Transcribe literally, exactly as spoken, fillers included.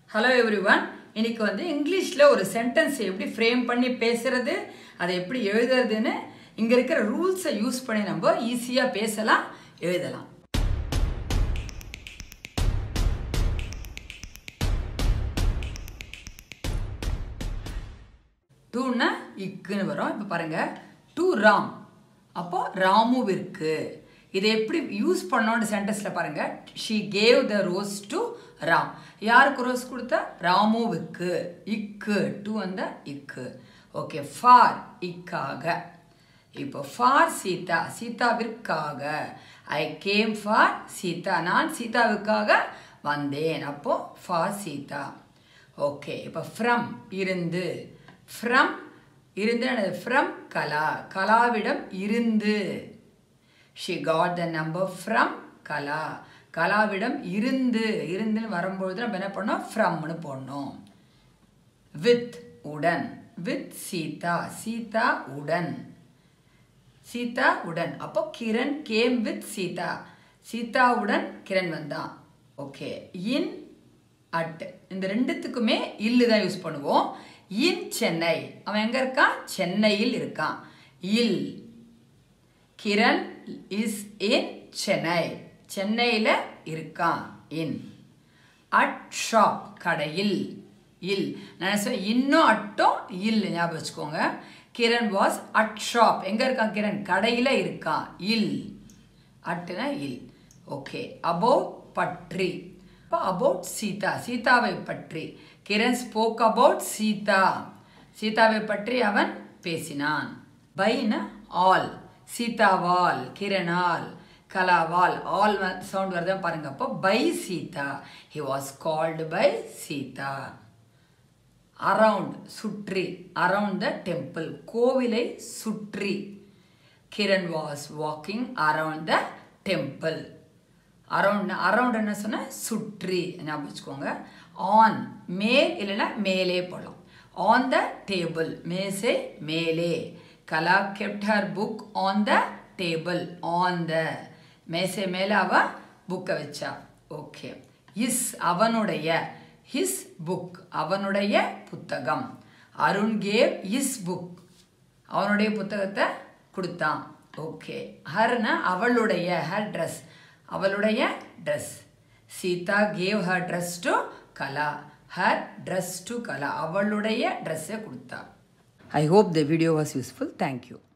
Hello everyone. இன்னைக்கு வந்து இங்கிலீஷ்ல ஒரு சென்டென்ஸ் எப்படி ஃப்ரேம் பண்ணி பேசுறது, அதை எப்படி எழுதுறதுன்னு இங்க இருக்கிற ரூல்ஸை யூஸ் பண்ணி நம்ம ஈஸியா பேசலாம், எழுதலாம். டூன்னா இக்குன்னு வரும். இப்போ பாருங்க, டு ராம், அப்போ ராமுவிற்கு. இதை எப்படி யூஸ் பண்ணோன்னு சென்டென்ஸ்ல பாருங்க. she gave the rose to Ram. யாருக்கு ரோஸ் கொடுத்தா? ராமுவுக்கு. இக்கு, டு வந்த இக்கு. ஓகே, ஃபார் இக்காக. இப்போ ஃபார் சீதா, சீதாவிற்காக. ஐ கேம் ஃபார் சீதா, நான் சீதாவுக்காக வந்தேன். அப்போ ஃபார் சீதா. ஓகே, இப்போ ஃப்ரம் இருந்து. ஃப்ரம் இருந்து ஃப்ரம் கலா, கலாவிடம் இருந்து. she got the number from கலா, கலாவிடம் இருந்து. இருந்துன்னு வரும்பொழுது நம்ம என்ன பண்ணோம்? ஃப்ரம்னு போடணும். வித் உடன், வித் சீதா, சீதா உடன். சீதா உடன், அப்போ கிரண் கேம் வித் சீதா, சீதாவுடன் கிரண் வந்தான். ஓகே, இன் அட், இந்த ரெண்டுத்துக்குமே இல்லு தான் யூஸ் பண்ணுவோம். இன் சென்னை, அவன் எங்க இருக்கான்? சென்னையில் இருக்கான். இல், கிரண் இஸ் இன் சென்னை, சென்னையில் இருக்கான். இன். அட் ஷாப், கடையில். இல், நான் சொல்ல இன்னும் அட்டும் இல் ஞாபகம் வச்சுக்கோங்க. கிரண் வாஸ் அட் ஷாப், எங்க இருக்கான் கிரண்? கடையில் இருக்கான். இல், அட்டுனா இல். ஓகே, அபவுட் பற்றி, இப்போ அபவுட் சீதா, சீதாவை பற்றி. கிரண் ஸ்போக் அபவுட் சீதா, சீதாவை பற்றி அவன் பேசினான். பைனா ஆல், சீதாவால், கிரணால், கலாவால், ஆல் சவுண்ட் வருதான் பாருங்க. அப்போ by Sita, he was called by Sita. Around, சுற்றி. அரவுண்ட் த டெம்பிள், கோவிலை சுற்றி. Kiran was walking around the temple. Around, around என்ன சொன்ன? சுற்றி ஞாபகம் வச்சுக்கோங்க. ஆன், மேல் இல்லைன்னா மேலே போடலாம். ஆன் த டேபிள், மேசை மேலே. கலா kept her book on the table, on the, மேசை மேலே அவ புக்கை வச்சா. ஓகே, இஸ் அவனுடைய, his book அவனுடைய புத்தகம். அருண் கேவ் his book, அவனுடைய புத்தகத்தை கொடுத்தான். ஓகே, ஹர்னா அவளுடைய, her dress, அவளுடைய dress. Sita gave her dress to Kala, her dress to Kala, அவளுடைய ட்ரெஸ்ஸை கொடுத்தா. I hope the video was useful. Thank you.